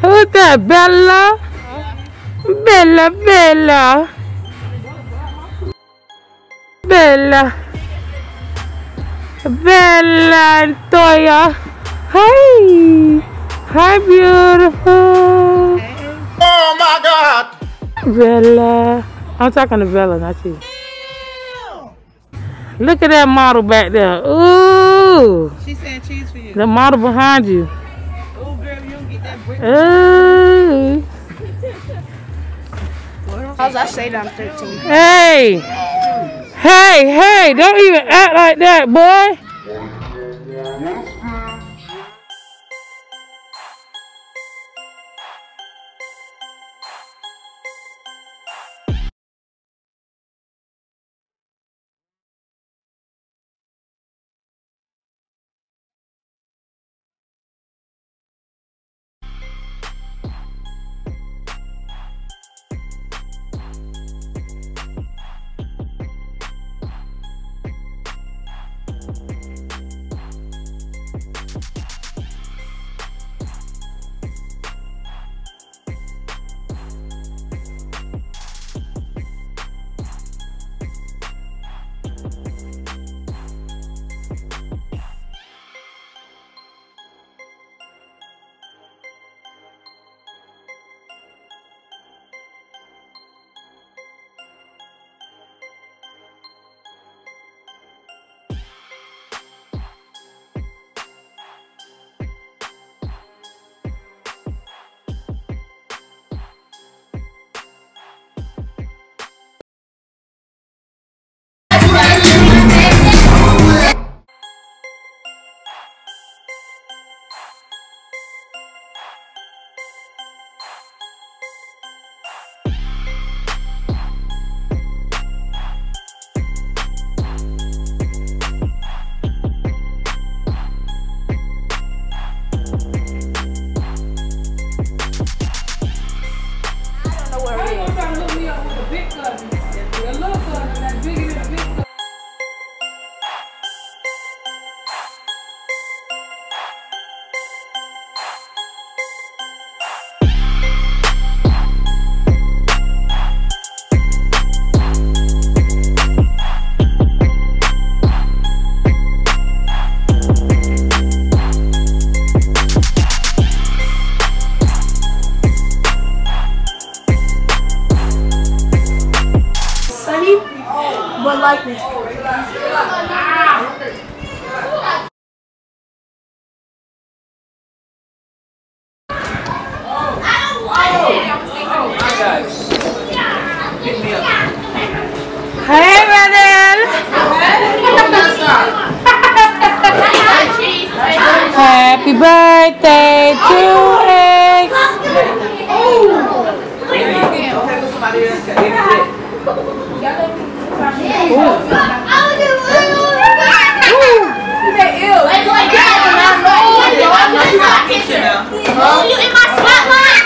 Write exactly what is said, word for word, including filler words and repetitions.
Who's that? Bella? Bella, Bella. Bella. Bella and Toya. Hi. Hi, beautiful. Oh my God. Bella. I'm talking to Bella, not you. Look at that model back there. Ooh. She said cheese for you. The model behind you. Oh, girl, you don't get that brick. Ooh. How's I say that I'm thirteen? Hey. Hey, hey. Don't even act like that, boy. But like me. Hey, Radel. Happy birthday to Ayce. Oh, you in my spotlight?